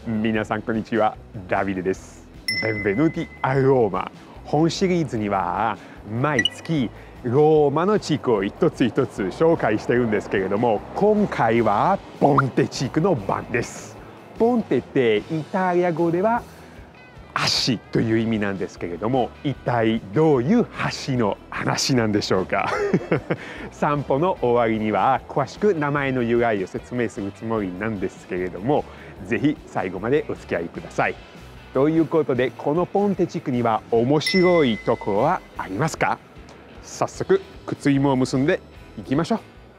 皆さんこんにちは、ダビデです。Benvenuti a Roma。本シリーズには毎月ローマの地区を一つ一つ紹介してるんですけれども、今回はポンテ地区の番です。ポンテってイタリア語では橋という意味なんですけれども、一体どういう橋の話なんでしょうか。散歩の終わりには詳しく名前の由来を説明するつもりなんですけれども、ぜひ最後までお付き合いください。ということで、このポンテ地区には面白いところはありますか？早速靴紐を結んでいきましょう。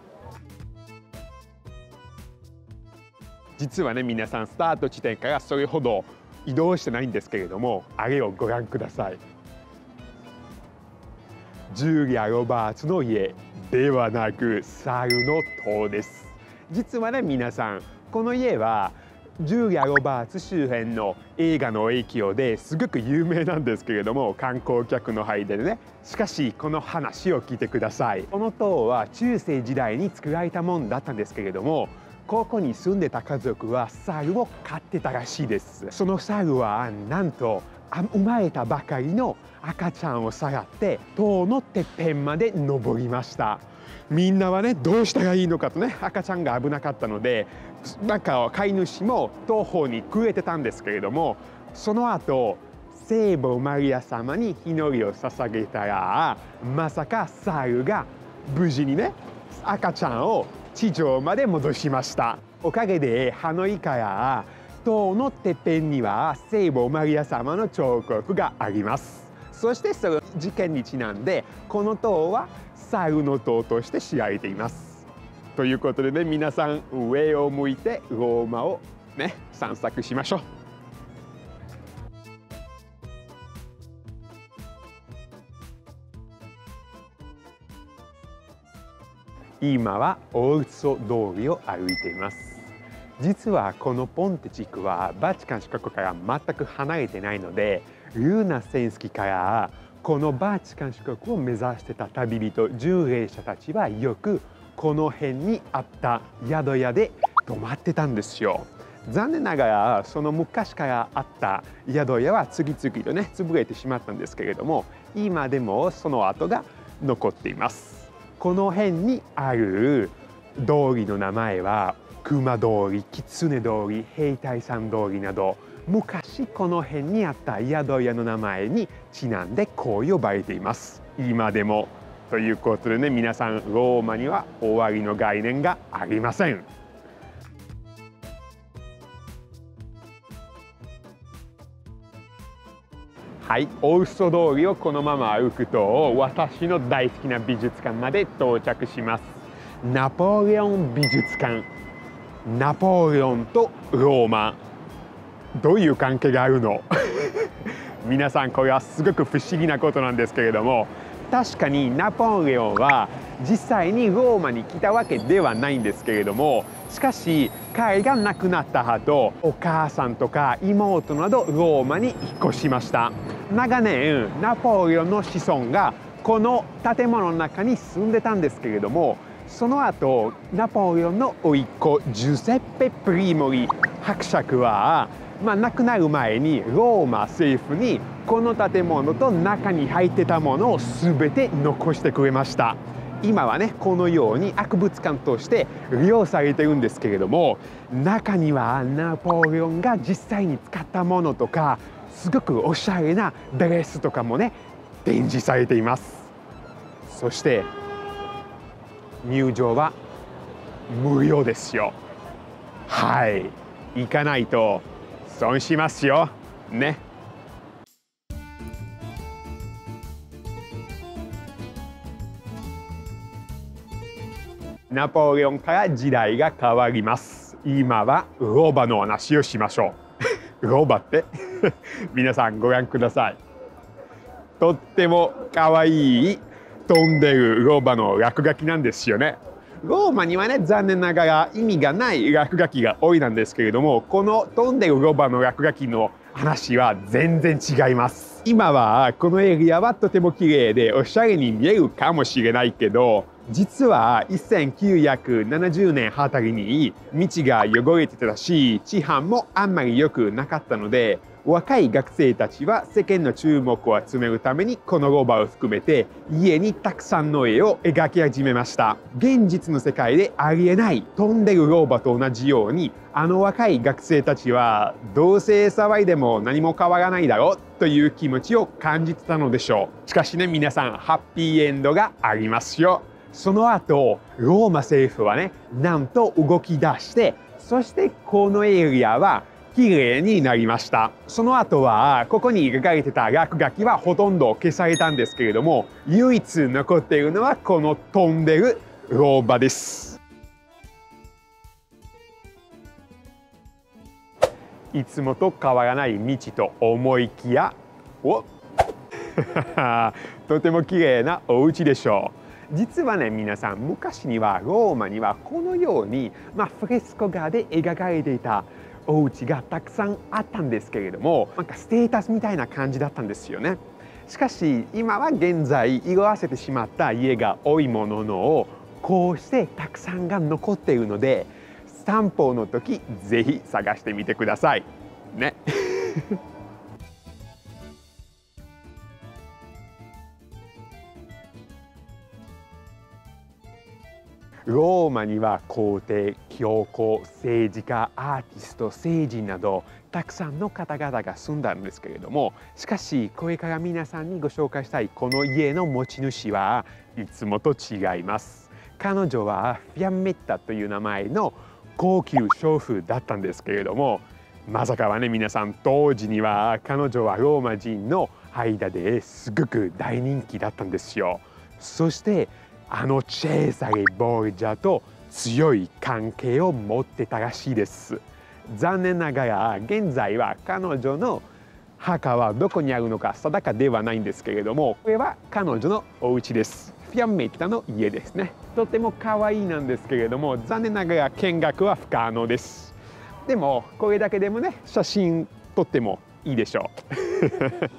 実はね、皆さんスタート地点からそれほど移動してないんですけれども、あれをご覧ください。ジュリア・ロバーツの家ではなく猿の塔です。実はね、皆さんこの家はジュリア・ロバーツ周辺の映画の影響ですごく有名なんですけれども、観光客の間でね。しかしこの話を聞いてください。この塔は中世時代に作られたものだったんですけれども、ここに住んでた家族は猿を飼ってたらしいです。その猿はなんと生まれたばかりの赤ちゃんをさらって塔のてっぺんまで登りました。みんなはね、どうしたらいいのかとね、赤ちゃんが危なかったので、なんか飼い主も東方にくれてたんですけれども、その後聖母マリア様に祈りを捧げたら、まさか猿が無事にね、赤ちゃんを地上まで戻しました。おかげでハノイから塔のてっぺんには聖母マリア様の彫刻があります。そしてその事件にちなんで、この塔は猿の塔として知られています。ということでね、皆さん上を向いてローマをね、散策しましょう。今はオルソ通りを歩いています。実はこのポンテ地区はバチカン市国から全く離れてないので、ルーナ戦績からこのバチカン市国を目指してた旅人、巡礼者たちはよくこの辺にあった宿屋で泊まってたんですよ。残念ながらその昔からあった宿屋は次々とね、潰れてしまったんですけれども、今でもその跡が残っています。この辺にある通りの名前は熊通り、狐通り、兵隊さん通りなど、昔この辺にあった宿屋の名前にちなんでこう呼ばれています。今でも。ということでね、皆さんローマには終わりの概念がありません。はい、オルソ通りをこのまま歩くと、私の大好きな美術館まで到着します。ナポレオン美術館。ナポレオンとローマ、どういう関係があるの？皆さん、これはすごく不思議なことなんですけれども、確かにナポレオンは実際にローマに来たわけではないんですけれども、しかし彼が亡くなった後、お母さんとか妹などローマに引っ越しました。長年ナポレオンの子孫がこの建物の中に住んでたんですけれども、その後ナポレオンの甥っ子ジュセッペ・プリモリ伯爵は、亡くなる前にローマ政府にこの建物と中に入ってたものを全て残してくれました。今はね、このように博物館として利用されてるんですけれども、中にはナポレオンが実際に使ったものとか、すごくおしゃれなドレスとかもね、展示されています。そして入場は無料ですよ。はい、行かないと損しますよね。ナポレオンから時代が変わります。今はロバの話をしましょう。ロバって皆さんご覧ください。とっても可愛い飛んでるロバの落書きなんですよね。ローマにはね、残念ながら意味がない落書きが多いなんですけれども、この飛んでるロバの落書きの話は全然違います。今はこのエリアはとても綺麗でおしゃれに見えるかもしれないけど、 実は1970年あたりに道が汚れてたし、治安もあんまり良くなかったので、若い学生たちは世間の注目を集めるためにこのロバを含めて家にたくさんの絵を描き始めました。現実の世界でありえない飛んでるロバと同じように、あの若い学生たちはどうせ騒いでも何も変わらないだろうという気持ちを感じてたのでしょう。しかしね、皆さんハッピーエンドがありますよ。その後ローマ政府はね、なんと動き出して、そしてこのエリアは綺麗になりました。その後はここに描かれてた落書きはほとんど消されたんですけれども、唯一残っているのはこの飛んでるローバです。いつもと変わらない道と思いきや、とても綺麗なお家でしょう。実はね、皆さん、昔にはローマにはこのように、フレスコ画で描かれていたお家がたくさんあったんですけれども、なんかステータスみたいな感じだったんですよね。しかし今は現在色あせてしまった家が多いものの、こうしてたくさんが残っているので、散歩の時ぜひ探してみてくださいね。ローマには皇帝、教皇、政治家、アーティスト、聖人などたくさんの方々が住んだんですけれども、しかしこれから皆さんにご紹介したいこの家の持ち主はいつもと違います。彼女はフィアンメッタという名前の高級娼婦だったんですけれども、まさかはね、皆さん、当時には彼女はローマ人の間ですごく大人気だったんですよ。そしてあのチェーサレ・ボルジャと強い関係を持ってたらしいです。残念ながら現在は彼女の墓はどこにあるのか定かではないんですけれども、これは彼女のお家です。フィアンメッタの家ですね。とても可愛いなんですけれども、残念ながら見学は不可能です。でもこれだけでもね、写真撮ってもいいでしょう。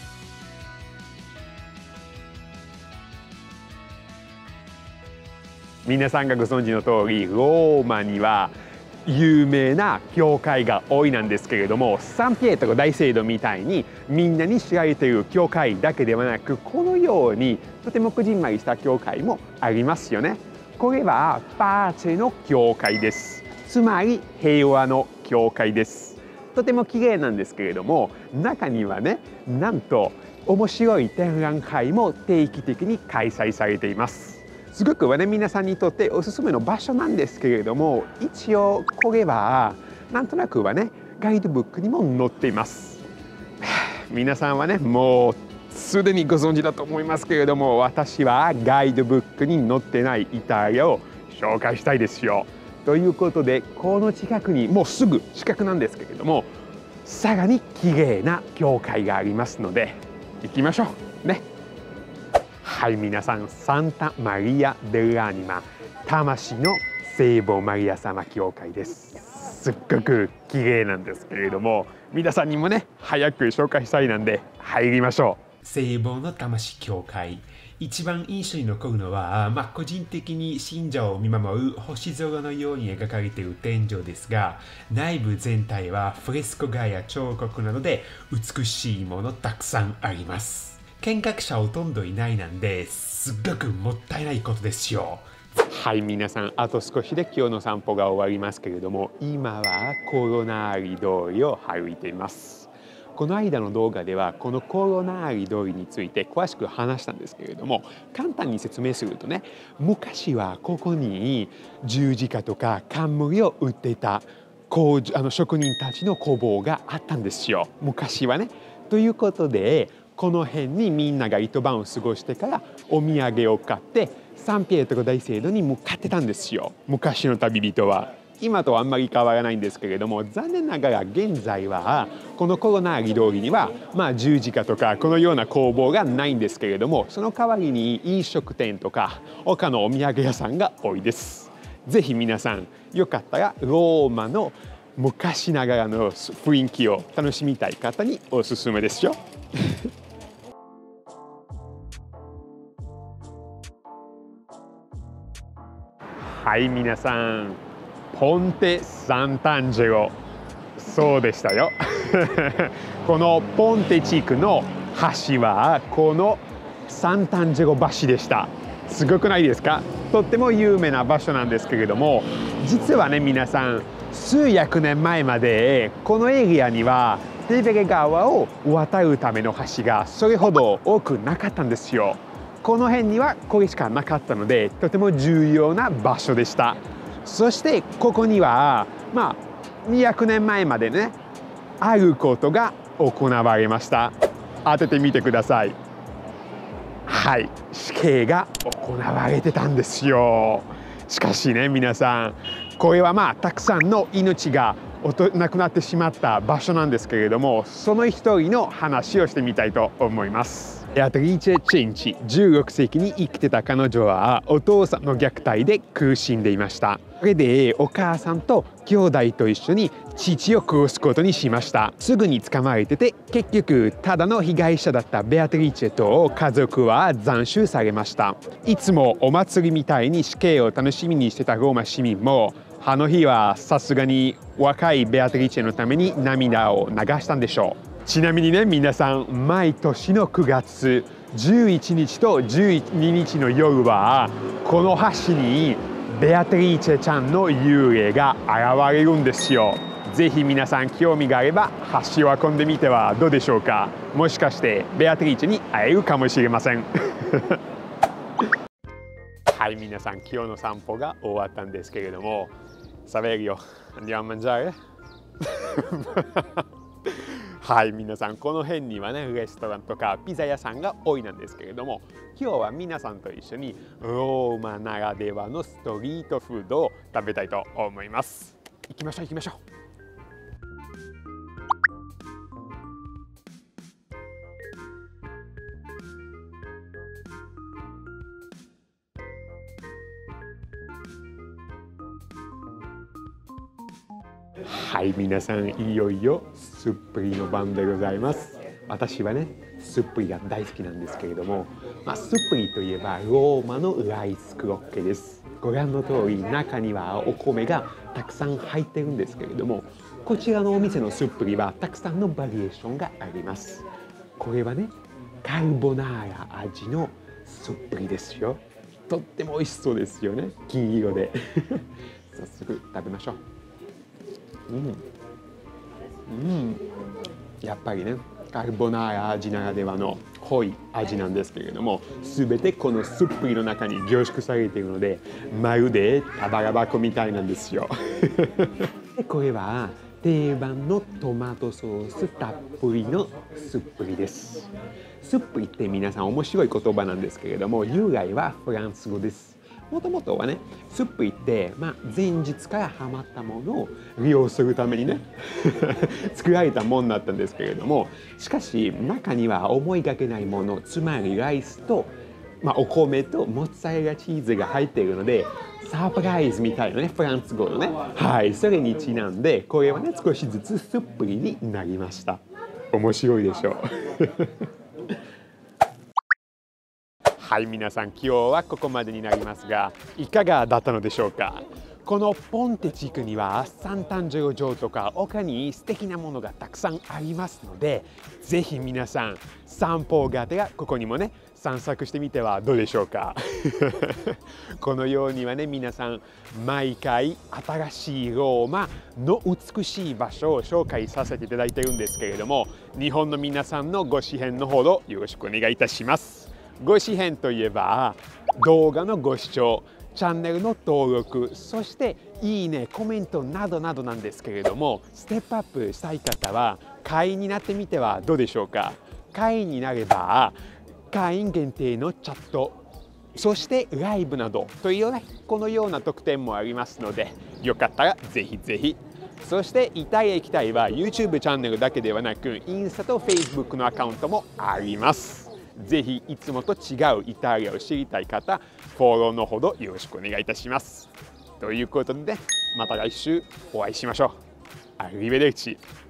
皆さんがご存知の通り、ローマには有名な教会が多いなんですけれども、サンピエトロ大聖堂みたいにみんなに知られている教会だけではなく、このようにとてもこじんまりした教会もありますよね。これはパーチェの教会です。つまり平和の教会です。とても綺麗なんですけれども、中にはね、なんと面白い展覧会も定期的に開催されています。すごく皆さんにとっておすすめの場所なんですけれども、一応これはなんとなくはね、ガイドブックにも載っています。皆さんはね、もうすでにご存知だと思いますけれども、私はガイドブックに載ってないイタリアを紹介したいですよ。ということで、この近くにもうすぐ近くなんですけれども、さらに綺麗な教会がありますので行きましょうね。はい、皆さん、サンタマリア・デル・アニマ、魂の聖母マリア様教会です。すっごく綺麗なんですけれども、皆さんにもね、早く紹介したいなんで入りましょう。 聖母の魂教会、一番印象に残るのは、個人的に信者を見守る星空のように描かれている天井ですが、内部全体はフレスコ画や彫刻などで美しいものたくさんあります。見学者ほとんどいないなんで、すっごくもったいないことですよ。 はい、皆さん、あと少しで今日の散歩が終わりますけれども、今はコロナーリ通りを歩いています。この間の動画ではこのコロナーリ通りについて詳しく話したんですけれども、簡単に説明するとね、昔はここに十字架とか冠を売っていた職人たちの工房があったんですよ、昔はね。ということで、この辺にみんなが一晩を過ごしてからお土産を買ってサンピエトロ大聖堂に向かってたんですよ、昔の旅人は。今とあんまり変わらないんですけれども、残念ながら現在はこのコロナーリ通りには十字架とかこのような工房がないんですけれども、その代わりに飲食店とか他のお土産屋さんが多いです。ぜひ皆さんよかったらローマの昔ながらの雰囲気を楽しみたい方におすすめですよ。 はい皆さん、ポンテ・サンタンジェロ、そうでしたよこのポンテ地区の橋はこのサンタンジェロ橋でした。すごくないですか？とっても有名な場所なんですけれども、実はね皆さん、数百年前までこのエリアにはテベレ川を渡るための橋がそれほど多くなかったんですよ。この辺にはこれしかなかったので、とても重要な場所でした。そしてここには200年前までね、あることが行われました。当ててみてください。はい、死刑が行われてたんですよ。しかしね皆さん、これはたくさんの命が亡くなってしまった場所なんですけれども、その一人の話をしてみたいと思います。ベアトリーチェ・チェンチ、16世紀に生きてた彼女はお父さんの虐待で苦しんでいました。それでお母さんと兄弟と一緒に父を殺すことにしました。すぐに捕まえてて、結局ただの被害者だったベアトリーチェと家族は斬首されました。いつもお祭りみたいに死刑を楽しみにしてたローマ市民も、あの日はさすがに若いベアトリーチェのために涙を流したんでしょう。ちなみにね皆さん、毎年の9月11日と12日の夜はこの橋にベアトリーチェちゃんの幽霊が現れるんですよ。ぜひ皆さん興味があれば橋を運んでみてはどうでしょうか。もしかしてベアトリーチェに会えるかもしれませんはい皆さん、今日の散歩が終わったんですけれども、Saverio, andiamo a mangiare? はい皆さん、この辺にはねレストランとかピザ屋さんが多いなんですけれども、今日は皆さんと一緒にローマならではのストリートフードを食べたいと思います。行きましょう行きましょう。はい皆さん、いよいよスップリの番でございます。私はねスップリが大好きなんですけれども、スップリといえばローマのライスクロッケです。ご覧の通り中にはお米がたくさん入ってるんですけれども、こちらのお店のスップリはたくさんのバリエーションがあります。これはねカルボナーラ味のスップリですよ。とっても美味しそうですよね、金色で早速食べましょう。やっぱりねカルボナーラ味ならではの濃い味なんですけれども、全てこのスップリの中に凝縮されているので、まるで宝箱みたいなんですよでこれは定番のトマトソースたっぷりのスップリです。スップリって皆さん面白い言葉なんですけれども、由来はフランス語です。もともとはねスップリって前日からハマったものを利用するためにね作られたものだったんですけれども、しかし中には思いがけないもの、つまりライスと、お米とモッツァレラチーズが入っているので、サプライズみたいなねフランス語のね、それにちなんでこれはね少しずつスップリになりました。面白いでしょはい皆さん、今日はここまでになりますが、いかがだったのでしょうか。このポンテ地区にはサンタンジェロ城とか他に素敵なものがたくさんありますので、ぜひ皆さん散歩がてらここにもね散策してみてはどうでしょうかこのようにはね皆さん毎回新しいローマの美しい場所を紹介させていただいているんですけれども、日本の皆さんのご支援のほどよろしくお願いいたします。ご支援といえば動画のご視聴、チャンネルの登録、そしていいね、コメントなどなどなんですけれども、ステップアップしたい方は会員になってみてはどうでしょうか。会員になれば会員限定のチャット、そしてライブなどというねこのような特典もありますので、よかったらぜひぜひ。そしてイタリア行きたいは YouTube チャンネルだけではなく、インスタと Facebook のアカウントもあります。ぜひいつもと違うイタリアを知りたい方、フォローのほどよろしくお願いいたします。ということで、また来週お会いしましょう。アリベデルチ。